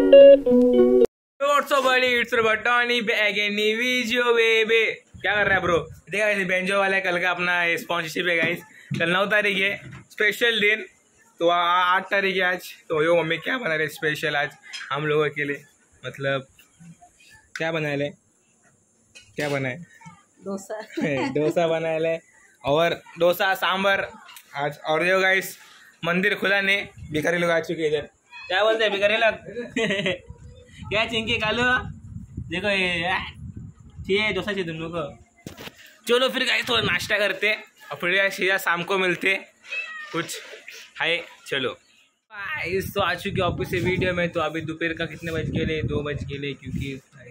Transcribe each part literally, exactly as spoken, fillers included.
क्या कर रहा है ब्रो? देखा ऐसे बेंजो वाला कल का अपना स्पॉन्सरशिप है गाइस। कल नौ तारीख है, स्पेशल दिन। तो आठ तारीख है आज। तो यो मम्मी क्या बना रहे स्पेशल आज हम लोगों के लिए? मतलब क्या बना ले क्या बनाए? डोसा डोसा बनाए ले और डोसा सांबर आज। और यो गाइस मंदिर खुला नहीं, भिखारी लोग आ चुके इधर। क्या बोलते हैं भिखारी लोग? क्या चिंकी कालू देखो ये चाहिए डोसा चाहिए तुम लोग को। चलो फिर गाइस थोड़ा नाश्ता करते और फिर सीधा शाम को मिलते कुछ हाय। चलो गाइस तो आ चुके ऑफिस से वीडियो में। तो अभी दोपहर का कितने बज गए? दो बज गए क्योंकि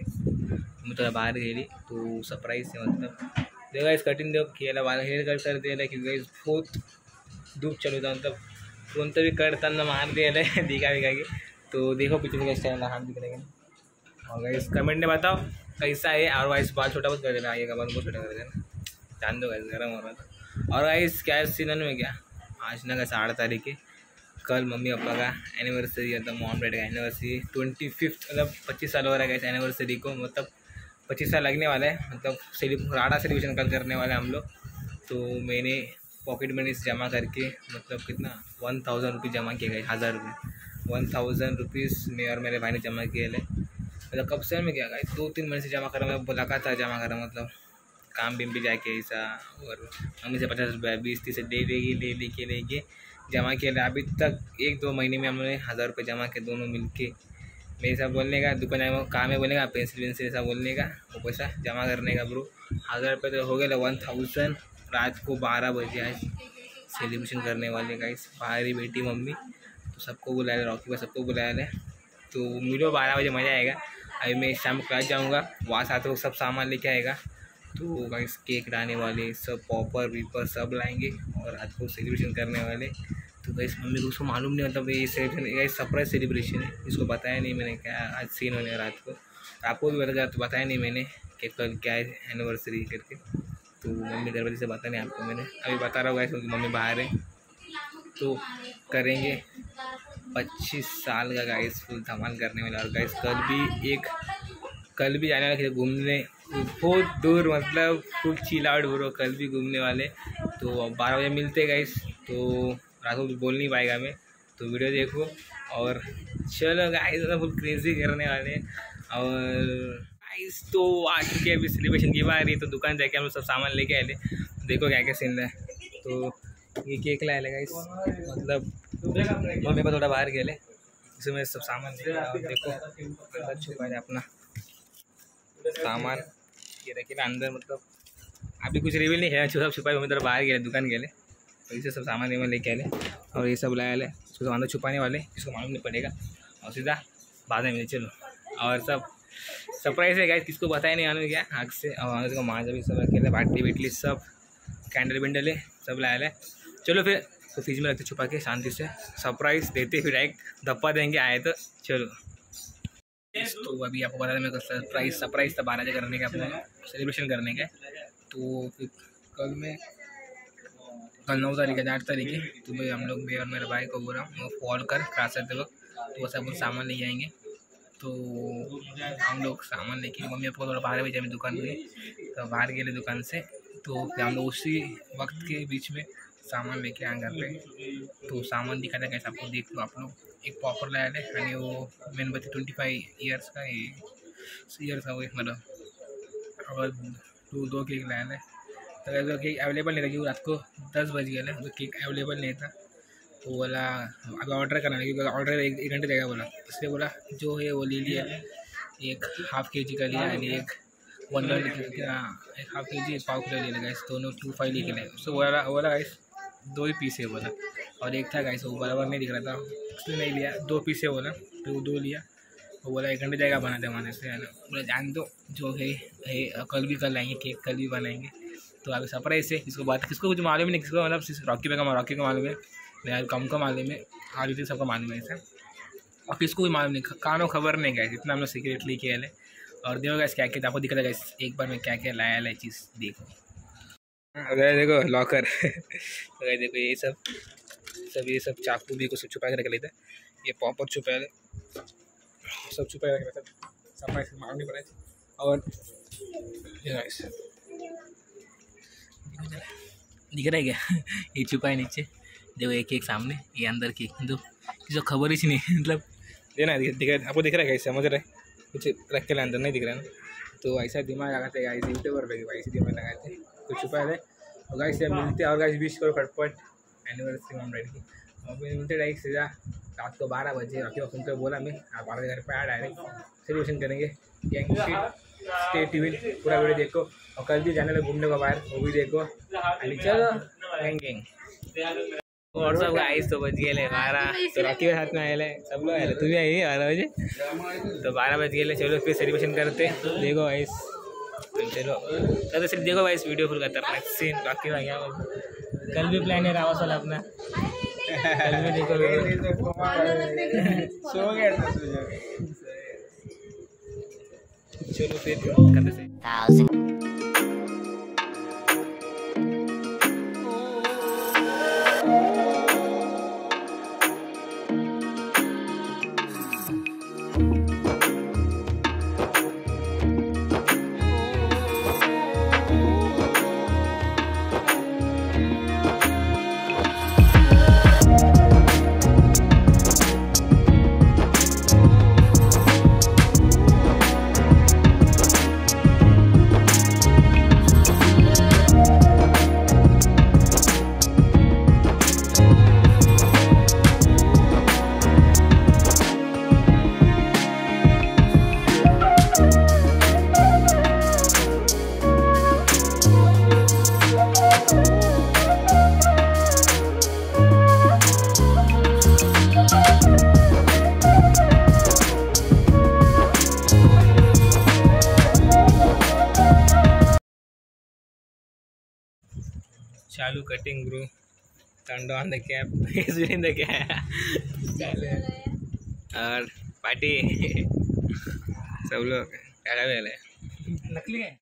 मैं थोड़ा बाहर गए तो सरप्राइज है। मतलब देखो गाइस कटिंग देखो किया बाहर हेयर कट कर दिया क्योंकि गाइस बहुत धूप चलो था। मतलब कोणतं भी कटताना मार दिया दिखा दिखा के। तो देखो पीछे का स्टाइल हाथ दिख रहे और गाइस कमेंट में बताओ कैसा है। और गाइस बाल छोटा बहुत कर देना, आइएगा बाल बहुत छोटा कर देना, जान दो गाइस गर्म हो रहा था। और गाइस क्या सीजन में क्या आज ना कैसा आठ तारीख है, कल मम्मी पापा का एनिवर्सरी है। मतलब मॉम डैड का एनिवर्सरी ट्वेंटी फिफ्थ मतलब पच्चीस साल हो रहा है गाइस एनिवर्सरी को। मतलब पच्चीस साल लगने वाला है। मतलब राडा सेलिब्रेशन कल करने वाले हम लोग। तो मैंने पॉकेट मनी से जमा करके मतलब कितना वन थाउजेंड रुपीज़ जमा किए गए, हज़ार रुपये वन थाउजेंड रुपीज़ मैं और मेरे भाई ने जमा किए ले। मतलब कब से में क्या गाइस दो तीन महीने से जमा करा, मैं बुलाका था जमा करा। मतलब काम बिम भी जाके ऐसा और मम्मी से पचास रुपये बीस तीस दे देगी ले लेके लेके जमा किया। अभी तक एक दो महीने में हमने हज़ार रुपये जमा किए दोनों मिल के। मैं ऐसा बोलने का दुकान जाए काम है बोलेगा पेंसिल वेंसिल ऐसा बोलने का वो पैसा जमा करने का ब्रो। हज़ार रुपये तो हो गया वन थाउजेंड। रात को बारह बजे आज सेलिब्रेशन करने वाले गाइस। बाहर ही बैठी मम्मी तो सबको बुलाया रॉकी पर सबको बुलाया ले। तो मिलो बारह बजे मज़ा आएगा। अभी मैं शाम को क्लास जाऊँगा, वहाँ साथ वो सब सामान लेके आएगा। तो गाइस केक लाने वाले सब पॉपर वीपर सब लाएंगे और रात को सेलिब्रेशन करने वाले। तो गाइस मम्मी को उसको मालूम नहीं, मतलब ये सेलिब्रेशन गाइस सरप्राइज सेलिब्रेशन है, इसको बताया नहीं मैंने क्या आज सीन होने है रात को। आपको भी बताया तो बताया नहीं मैंने कि कल क्या है एनिवर्सरी करके। तो मम्मी घर वाली से बता नहीं आपको मैंने, अभी बता रहा हूँ गाइस क्योंकि मम्मी बाहर है। तो करेंगे पच्चीस साल का गाइस फुल धमाल करने वाला। और गाइस कल भी एक कल भी जाने वाले घूमने बहुत दूर, मतलब फुल चिल आउट ब्रो। कल भी घूमने वाले। तो बारह बजे मिलते गाइस। तो रात को बोल नहीं पाएगा मैं, तो वीडियो देखो। और चलो गाइस फुल क्रेजी करने वाले। और गाइस तो आ चुके अभी सेलिब्रेशन की बारी। तो दुकान जाके हम लोग सब सामान लेके आए। देखो क्या क्या सीन है। तो ये केक लाए गाइस, मतलब मम्मी पर थोड़ा बाहर गए इसमें सब सामान लेके और देखो छुपा है अपना सामान ये रखे अंदर। मतलब अभी कुछ रिवील नहीं है, सब छुपा मम्मी थोड़ा बाहर गए दुकान गए तो इसे सब सामान में लेके आए और ये सब लाया ले उसको अंदर छुपाने वाले, इसको मालूम नहीं पड़ेगा और सीधा बाद में मिले। चलो और सब सरप्राइज है गाइस, किसको बताया नहीं आने क्या आग से। और आगे माँ जब सब अकेले बाटली बिटली सब कैंडल विंडल है सब लाया ले। चलो फिर तो फ्रिज में रखते छुपा के शांति से सरप्राइज देते फिर एक धप्पा देंगे आए तो। चलो तो अभी आपको बता दें मेरे को सरप्राइज सरप्राइज था बारह बजे करने का अपने सेलिब्रेशन करने का। तो फिर कल में कल नौ तारीख है आठ तारीख है। तो भाई हम लोग मैं और मेरे भाई को बोला वो कॉल कर क्लास करते वक्त तो वो सब सामान ले जाएंगे। तो हम लोग सामान लेके मम्मी आपको थोड़ा बारह बजे दुकान में तो बाहर गए दुकान से। तो हम लोग उसी वक्त के बीच में सामान लेके आए घर पे। तो सामान दिखा था कैसे आपको देख लो आप लोग। एक पॉपर लाया है यानी वो मेनबत्ती ट्वेंटी फाइव ईयर्स का ईयर्स का वो मतलब। और दो दो केक लाया है। तो ऐसा केक अवेलेबल नहीं था क्योंकि रात को दस बज गया तो केक अवेलेबल नहीं था। तो बोला अभी ऑर्डर करना है क्योंकि ऑर्डर एक एक घंटे देगा बोला, इसलिए बोला जो है वो ले लिया। एक हाफ़ के जी का लिया यानी एक वन वन एक हाफ़ के जी एक पाव किलो ले लिया गाइस। दोनों टू फाइव लेके लाए। उसको बोला बोला गाइस दो ही पीस है बोला। और एक था गाइस वो बराबर नहीं दिख रहा था उसने नहीं लिया, दो पीस है बोला तो वो दो लिया। वो बोला एक घंटे जाएगा बनाते बनाने से है ना। बोला जान दो जो है, है कल भी कल लाएंगे केक कल भी बनाएंगे। तो अभी सरप्राइज है किसको बात किसको कुछ मालूम नहीं, किसको मतलब रॉकी पे का रॉकी को मालूम है, यार कम का मालूम है, आदित्य सबको मालूम है ऐसा। और किसको भी मालूम नहीं, कानों खबर नहीं गए इतना हम लोग सीक्रेटली किया है। और देखो गाइस क्या क्या आपको दिखा था एक बार में क्या क्या लाया है चीज़ देखो। अगर देखो लॉकर अगर देखो ये सब सब ये सब चाकू भी को सब छुपा के रख लेते। ये पॉपर छुपा ले सब छुपा रख रहा था, सफाई से मांगनी पड़ा और दिख रहा है क्या? ये छुपा है नीचे, देखो एक एक सामने, ये अंदर की तो किसी खबर ही नहीं मतलब देना दिख रहा है आपको, दिख रहा है कैसे समझ रहे कुछ रख के अंदर नहीं दिख रहा है ना, तो ऐसा दिमाग लगाते हैं गाइस, यूट्यूबर पे ऐसे दिमाग लगाते हैं कुछ छुपा है। तो गाइस से मिलते हैं और गाइस विश करो फटफट एनिवर्सरी मॉम डैडी की। अभी मिलते डायरेक्ट सीधा रात को बारह बजे राखी वक्त उनको बोला मैं आप बारह घर पे आ डायरेक्ट सेलिब्रेशन करेंगे। गैंग स्टे टीवी पूरा वीडियो देखो और कल भी जाने लगे घूमने को बाहर, वो भी देखो। चलो गैंग गैंग और सब गाइस तो बज गए बारह, तो राखी के साथ में आए सब लोग आए, तू भी आई बारह बजे, तो बारह बज गए चलो फिर सेलिब्रेशन करते। देखो गाइस चलो तो सिर्फ देखो भाई इस वीडियो फुल खतरनाक सीन बाकी रह गया। कल भी प्लान है रावत वाला अपना, कल भी देखो सो गया था चलो फिर करते से चालू cutting bro, turn on the cap, is in the cap और पार्टी सब लोग क्या कर रहे हैं, नकली है।